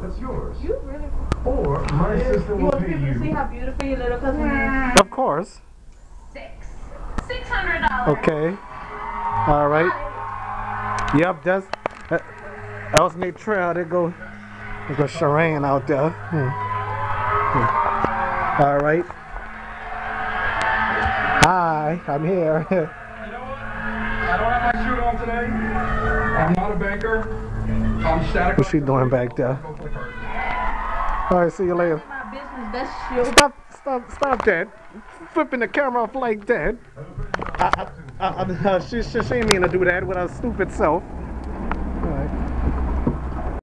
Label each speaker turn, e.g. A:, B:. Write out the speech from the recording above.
A: That's yours.
B: You really.
A: Or my assistant will pay
B: You want people to see how beautiful your little cousin is?
C: Of course.
D: $600.
C: Okay. All right. Yep, that was Nate Trail. There go Shireen out there. All right. Hi, I'm here.
A: You know what? I don't have my suit on today. I'm not a banker. I'm static.
C: What's she doing back there? All right, see you later.
B: My business, that's your.
C: Stop that. Flipping the camera off like that. She ain't mean to do that with her stupid self.